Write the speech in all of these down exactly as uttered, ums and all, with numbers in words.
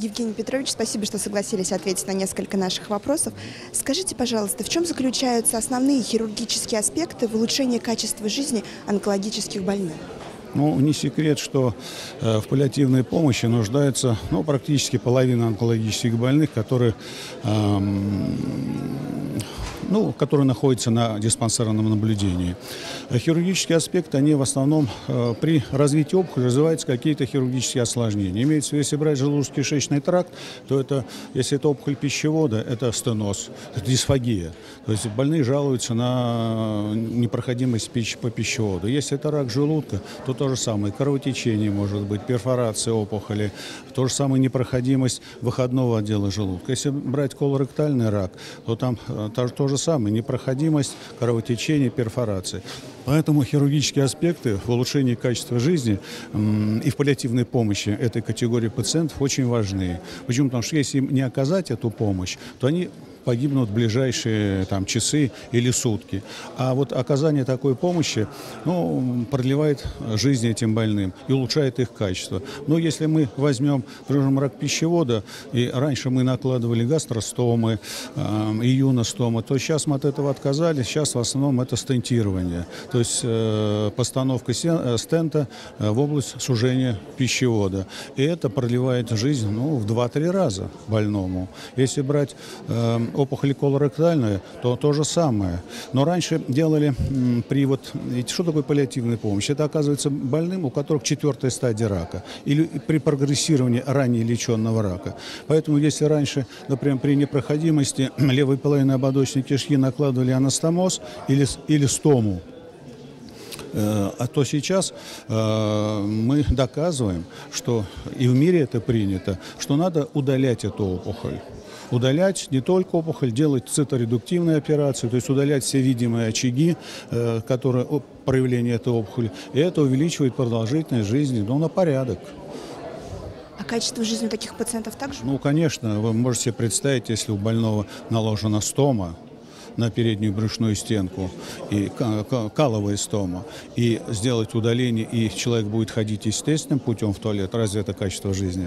Евгений Петрович, спасибо, что согласились ответить на несколько наших вопросов. Скажите, пожалуйста, в чем заключаются основные хирургические аспекты в улучшении качества жизни онкологических больных? Ну, не секрет, что э, в паллиативной помощи нуждается ну, практически половина онкологических больных, которые, э, ну, которые находятся на диспансерном наблюдении. А хирургические аспекты, они в основном э, при развитии опухоли развиваются какие-то хирургические осложнения. Имеется в виду, если брать желудочно-кишечный тракт, то это, если это опухоль пищевода, это стеноз, это дисфагия. То есть больные жалуются на непроходимость пищи по пищеводу. Если это рак желудка, то то же самое, кровотечение может быть, перфорация опухоли, то же самое непроходимость выходного отдела желудка. Если брать колоректальный рак, то там то, то же самое, непроходимость, кровотечение, перфорация. Поэтому хирургические аспекты в улучшении качества жизни и в паллиативной помощи этой категории пациентов очень важны. Почему? Потому что если им не оказать эту помощь, то они погибнут в ближайшие там, часы или сутки. А вот оказание такой помощи ну, продлевает жизнь этим больным и улучшает их качество. Но если мы возьмем, скажем, рак пищевода, и раньше мы накладывали гастростомы, э, июностомы, то сейчас мы от этого отказались. Сейчас в основном это стентирование, то есть э, постановка стента в область сужения пищевода. И это продлевает жизнь ну, в два-три раза больному. Если брать э, опухоль колоректальная, то то же самое. Но раньше делали м, при вот... Что такое паллиативная помощь? Это оказывается больным, у которых четвертая стадия рака. Или при прогрессировании ранее леченного рака. Поэтому если раньше, например, при непроходимости левой половины ободочной кишки накладывали анастомоз или, или стому, а то сейчас э, мы доказываем, что и в мире это принято, что надо удалять эту опухоль. Удалять не только опухоль, делать циторедуктивные операции, то есть удалять все видимые очаги, э, которые проявления этой опухоли. И это увеличивает продолжительность жизни ну, на порядок. А качество жизни у таких пациентов также? Ну, конечно, вы можете себе представить, если у больного наложена стома на переднюю брюшную стенку, и каловая стома, и сделать удаление, и человек будет ходить естественным путем в туалет, разве это качество жизни?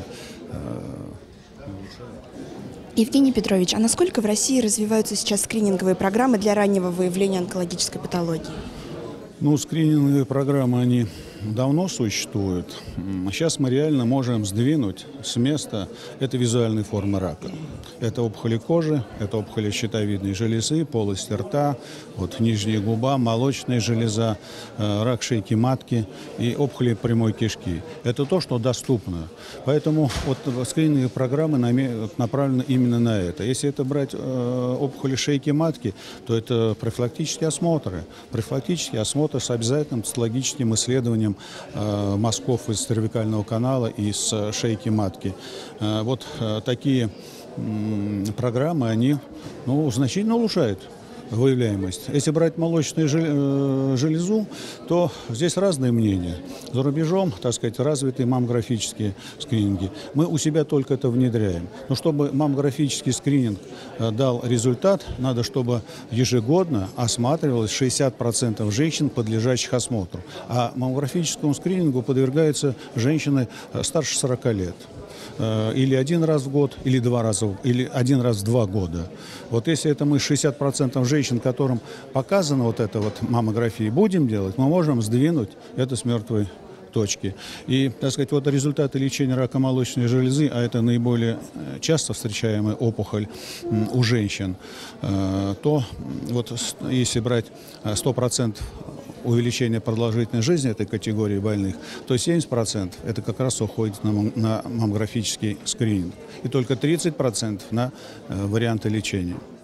Евгений Петрович, а насколько в России развиваются сейчас скрининговые программы для раннего выявления онкологической патологии? Ну, скрининговые программы, они давно существуют. Сейчас мы реально можем сдвинуть с места это визуальные формы рака. Это опухоли кожи, это опухоли щитовидной железы, полости рта, вот нижняя губа, молочная железа, рак шейки матки и опухоли прямой кишки. Это то, что доступно. Поэтому вот скрининговые программы направлены именно на это. Если это брать э, опухоли шейки матки, то это профилактические осмотры. Профилактический осмотр с обязательным цитологическим исследованием э, мазков из цервикального канала и с шейки матки. Э, вот э, такие э, программы, они ну, значительно улучшают выявляемость. Если брать молочную железу, то здесь разные мнения. За рубежом, так сказать, развитые маммографические скрининги. Мы у себя только это внедряем. Но чтобы маммографический скрининг дал результат, надо, чтобы ежегодно осматривалось шестьдесят процентов женщин, подлежащих осмотру. А маммографическому скринингу подвергаются женщины старше сорока лет. Или один раз в год, или два раза, или один раз в два года. Вот если это мы шестьдесят процентов женщин, которым показана вот эта вот маммография, будем делать, мы можем сдвинуть это с мертвой точки. И, так сказать, вот результаты лечения рака молочной железы, а это наиболее часто встречаемая опухоль у женщин, то вот если брать сто процентов увеличение продолжительной жизни этой категории больных, то семьдесят процентов это как раз уходит на, на маммографический скрининг. И только тридцать процентов на э, варианты лечения.